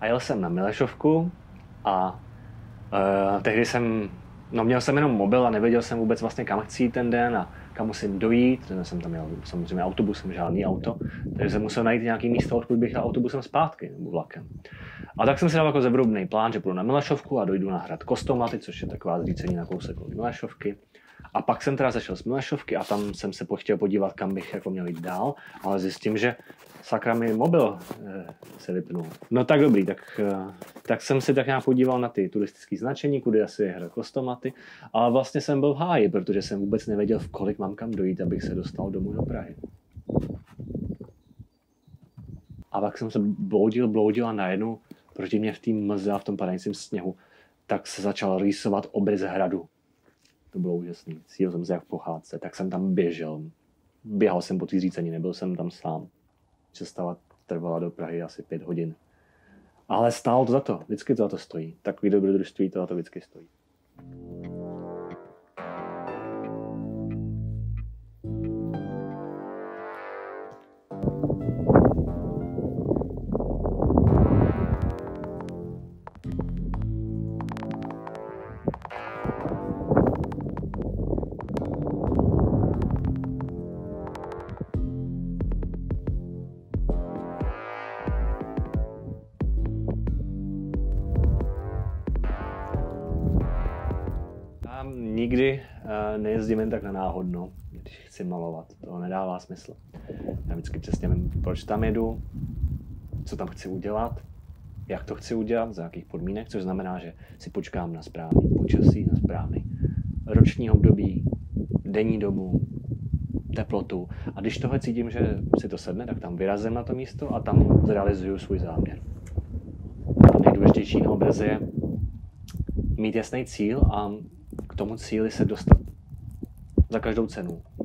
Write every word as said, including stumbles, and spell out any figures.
A jel jsem na Milešovku a uh, tehdy jsem, no měl jsem jenom mobil a nevěděl jsem vůbec vlastně kam chci jít ten den a kam musím dojít. Ten jsem tam měl samozřejmě autobusem, žádný auto, takže jsem musel najít nějaký místo, odkud bych jel autobusem zpátky nebo vlakem. A tak jsem si dal jako zevrubný plán, že půjdu na Milešovku a dojdu na hrad Kostomaty, což je taková zřícení na kousek od Milešovky. A pak jsem teda zašel z Milešovky a tam jsem se chtěl podívat, kam bych jako měl jít dál, ale zjistím, že sakra mi mobil eh, se vypnul. No tak dobrý, tak, eh, tak jsem si tak nějak podíval na ty turistické značení, kudy asi je hrad Kostomaty, ale vlastně jsem byl v háji, protože jsem vůbec nevěděl, v kolik mám kam dojít, abych se dostal domů do Prahy. A pak jsem se bloudil, bloudil a najednou proti mě v té mlze a v tom padajícím sněhu, tak se začal rýsovat obrys hradu. To bylo úžasný. Cítil jsem se jak v pohádce, tak jsem tam běžel. Běhal jsem po té řícení, nebyl jsem tam sám. Cesta trvala do Prahy asi pět hodin. Ale stálo to za to, vždycky to za to stojí. Takový dobrodružství to za to vždycky stojí. Nikdy uh, nejezdím jen tak na náhodno, když chci malovat. To nedává smysl. Já vždycky přesně vím, proč tam jedu, co tam chci udělat, jak to chci udělat, za jakých podmínek, což znamená, že si počkám na správný počasí, na správný roční období, denní dobu, teplotu. A když tohle cítím, že si to sedne, tak tam vyrazím na to místo a tam zrealizuju svůj záměr. A nejdůležitější na obraze je mít jasný cíl a k tomu cíli se dostat za každou cenu.